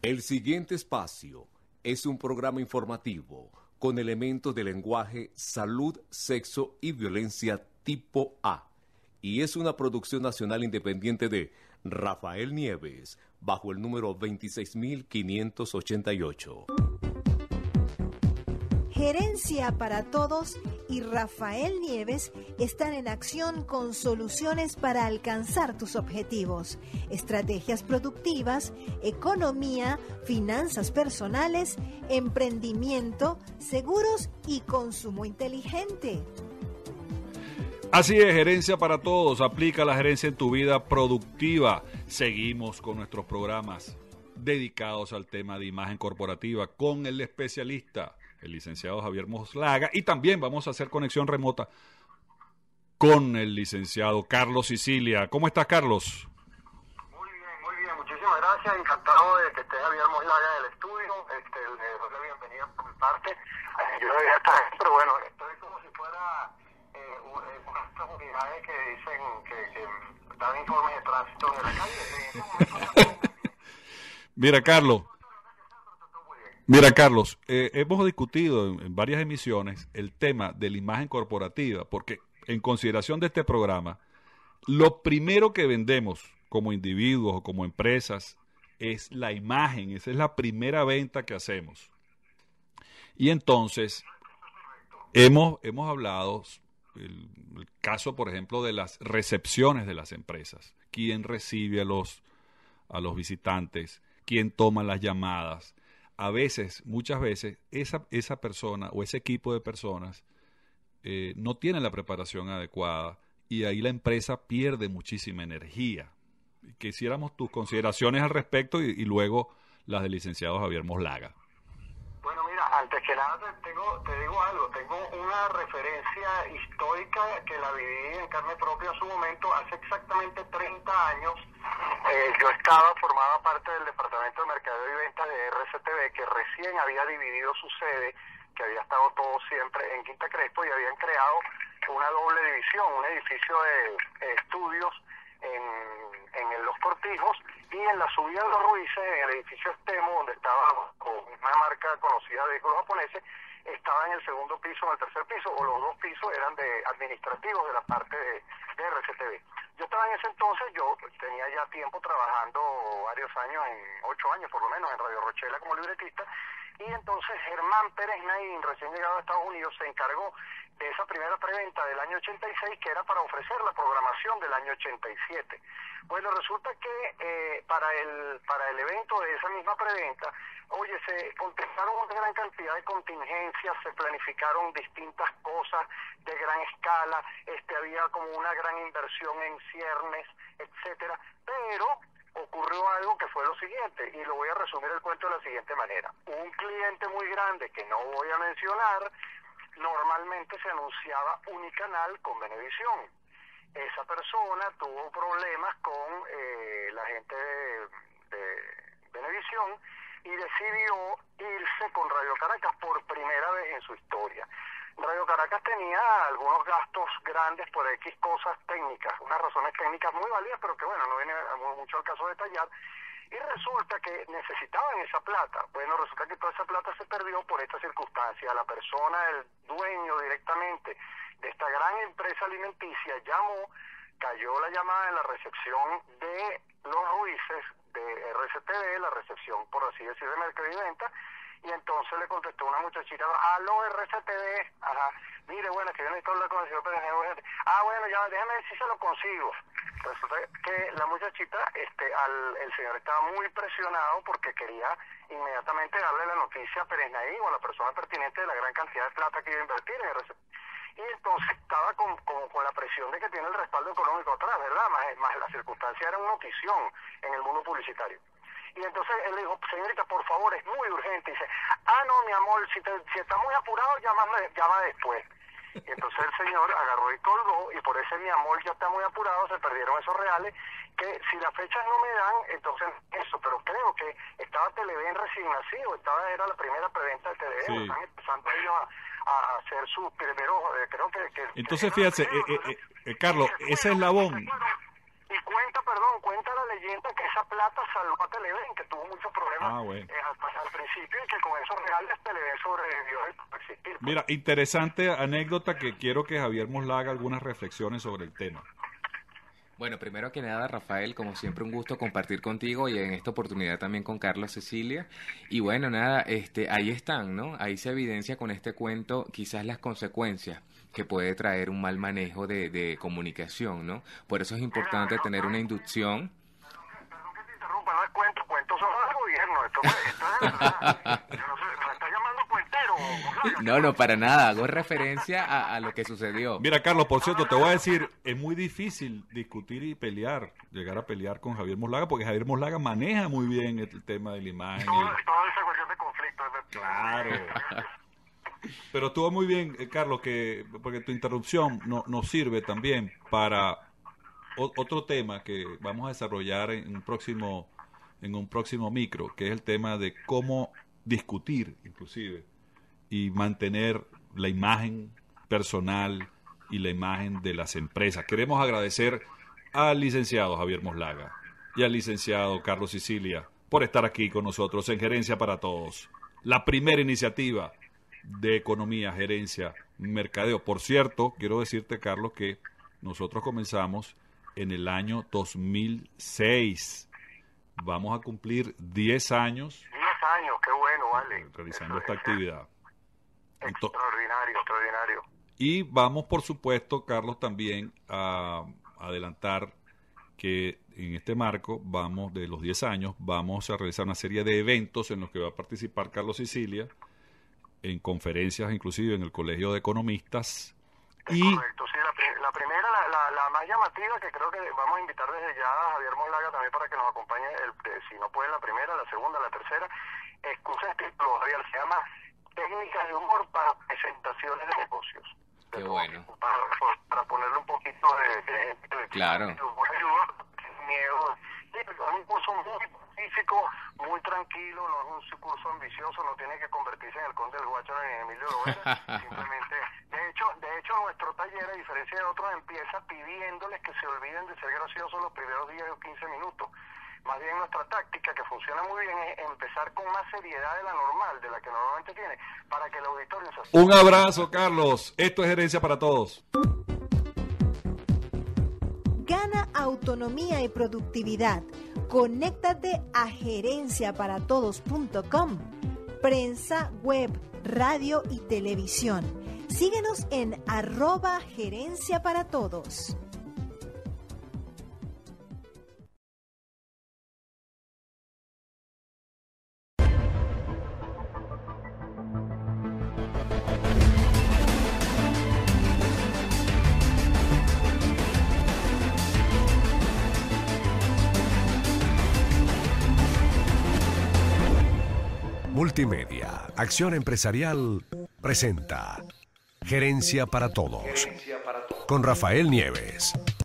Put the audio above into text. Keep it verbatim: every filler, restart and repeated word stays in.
El siguiente espacio es un programa informativo con elementos de lenguaje, salud, sexo y violencia tipo A. Y es una producción nacional independiente de Rafael Nieves, bajo el número veintiséis mil quinientos ochenta y ocho. Gerencia para Todos y Rafael Nieves están en acción con soluciones para alcanzar tus objetivos, estrategias productivas, economía, finanzas personales, emprendimiento, seguros y consumo inteligente. Así es, Gerencia para Todos. Aplica la gerencia en tu vida productiva. Seguimos con nuestros programas dedicados al tema de imagen corporativa con el especialista, el licenciado Javier Moslaga, y también vamos a hacer conexión remota con el licenciado Carlos Sicilia. ¿Cómo estás, Carlos? Muy bien, muy bien, muchísimas gracias, encantado de que esté Javier Moslaga en el estudio, este, le doy la bienvenida por mi parte. Yo debería estar, pero bueno, estoy como si fuera eh, una de estas unidades que dicen que, que dan informes de tránsito de la calle. En este momento, Mira, Carlos. Mira, Carlos, eh, hemos discutido en, en varias emisiones el tema de la imagen corporativa, porque en consideración de este programa, lo primero que vendemos como individuos o como empresas es la imagen, esa es la primera venta que hacemos. Y entonces, hemos, hemos hablado, el, el caso, por ejemplo, de las recepciones de las empresas, quién recibe a los, a los visitantes, quién toma las llamadas. A veces, muchas veces, esa, esa persona o ese equipo de personas eh, no tiene la preparación adecuada y ahí la empresa pierde muchísima energía. Quisiéramos tus consideraciones al respecto y, y luego las del licenciado Javier Moslaga. Bueno, mira, antes que nada te, tengo, te digo algo, tengo una referencia histórica que la viví en carne propia en su momento, hace exactamente treinta años. Eh, yo estaba, formaba parte del Departamento de Mercadeo y Ventas de R C T V, que recién había dividido su sede, que había estado todo siempre en Quinta Crespo, y habían creado una doble división, un edificio de eh, estudios en, en Los Cortijos, y en la subida de los Ruices, en el edificio Estemo, donde estaba con una marca conocida de vehículos japoneses, estaba en el segundo piso, en el tercer piso, o los dos pisos eran de administrativos de la parte de, de R C T V. Yo estaba en ese entonces, yo tenía ya tiempo trabajando varios años, en ocho años por lo menos, en Radio Rochela como libretista, y entonces Germán Pérez Naín, recién llegado a Estados Unidos, se encargó de esa primera preventa del año ochenta y seis, que era para ofrecer la programación del año ochenta y siete. Bueno, resulta que eh, para el para el evento de esa misma preventa, oye, se contestaron una gran cantidad de contingencias, se planificaron distintas cosas de gran escala, este había como una gran inversión en ciernes, etcétera, pero ocurrió algo que fue lo siguiente, y lo voy a resumir el cuento de la siguiente manera. Un cliente muy grande, que no voy a mencionar, normalmente se anunciaba unicanal con Venevisión. Esa persona tuvo problemas con eh, la gente de, de Venevisión y decidió irse con Radio Caracas por primera vez en su historia. Radio Caracas tenía algunos gastos grandes por X cosas técnicas, unas razones técnicas muy válidas, pero que bueno, no viene mucho al caso de detallar. Y resulta que necesitaban esa plata. Bueno, resulta que toda esa plata se perdió por esta circunstancia. La persona, el dueño directamente de esta gran empresa alimenticia, llamó, cayó la llamada en la recepción de Los Ruices, de R C T V, la recepción, por así decir, de Mercado y Venta, y entonces le contestó una muchachita, aló R C T V, ajá, mire, bueno, es que yo necesito hablar con el señor Pérez. Ah, bueno, ya, déjame ver si se lo consigo. Resulta que la muchachita, este, al, el señor estaba muy presionado porque quería inmediatamente darle la noticia a Pérez Naín o a la persona pertinente de la gran cantidad de plata que iba a invertir en R C T V. Y entonces estaba con, con, con la presión de que tiene el respaldo económico atrás, ¿verdad? Más, más la circunstancia era una notición en el mundo publicitario. Y entonces él le dijo, señorita, por favor, es muy urgente. Y dice, ah, no, mi amor, si, te, si está muy apurado, llama, llama después. Y entonces el señor agarró y colgó, y por ese mi amor ya está muy apurado, se perdieron esos reales, que si las fechas no me dan, entonces eso, pero creo que estaba Televen recién nacido, estaba, era la primera preventa de Televen, sí. Están empezando ellos a, a hacer sus primeros, eh, creo que... que entonces que fíjate, eh, eh, eh, Carlos, ese eslabón... Y cuenta, perdón, cuenta la leyenda leyenda que esa plata salvó a Televen, que tuvo muchos problemas ah, bueno. eh, al, al principio y que con esos reales Televen sobrevivió a existir. Mira, interesante anécdota que quiero que Javier Moslá haga algunas reflexiones sobre el tema. Bueno, primero que nada, Rafael, como siempre un gusto compartir contigo y en esta oportunidad también con Carlos Cecilia. Y bueno, nada, este, ahí están, ¿no? Ahí se evidencia con este cuento quizás las consecuencias que puede traer un mal manejo de, de comunicación, ¿no? Por eso es importante tener una inducción. Perdón que te interrumpa, no es cuento, cuentos son del gobierno, esto, esto es de verdad. Yo no sé, me estás llamando cuentero. No, no, para nada, hago referencia a, a lo que sucedió. Mira, Carlos, por cierto, te voy a decir, es muy difícil discutir y pelear, llegar a pelear con Javier Moslaga, porque Javier Moslaga maneja muy bien el tema de la imagen. Todo, y... toda esa cuestión de conflicto. Claro. Pero estuvo muy bien, eh, Carlos, que porque tu interrupción no, nos sirve también para o, otro tema que vamos a desarrollar en un próximo en un próximo micro, que es el tema de cómo discutir, inclusive, y mantener la imagen personal y la imagen de las empresas. Queremos agradecer al licenciado Javier Moslaga y al licenciado Carlos Sicilia por estar aquí con nosotros en Gerencia para Todos, la primera iniciativa de economía, gerencia, mercadeo. Por cierto, quiero decirte, Carlos, que nosotros comenzamos en el año dos mil seis. Vamos a cumplir diez años. diez años, qué bueno, vale. Realizando esta actividad. Extraordinario, extraordinario. Y vamos, por supuesto, Carlos, también a adelantar que en este marco, vamos de los diez años, vamos a realizar una serie de eventos en los que va a participar Carlos Sicilia, en conferencias, inclusive en el Colegio de Economistas. Es y correcto, sí, la, pri- la primera, la, la, la más llamativa, que creo que vamos a invitar desde ya a Javier Moslaga también para que nos acompañe, el, de- si no puede la primera, la segunda, la tercera, excusa este título, Javier, se llama Técnicas de Humor para Presentaciones de Negocios. Qué bueno. Para, para ponerle un poquito de... de, de Claro. de humor, ayuda, sin miedo. Sí, es un curso muy pacífico, muy tranquilo, no es un curso ambicioso, no tiene que convertirse en el Conde del Guácharo ni en Emilio Lovera, simplemente, de hecho, de hecho nuestro taller, a diferencia de otros, empieza pidiéndoles que se olviden de ser graciosos los primeros diez o quince minutos. Más bien nuestra táctica, que funciona muy bien, es empezar con más seriedad de la normal, de la que normalmente tiene, para que el auditorio se... un abrazo, Carlos. Esto es Gerencia para Todos. Gana autonomía y productividad. Conéctate a gerencia para todos punto com. Prensa, web, radio y televisión. Síguenos en arroba gerencia para todos. Multimedia, Acción Empresarial, presenta Gerencia para Todos, con Rafael Nieves.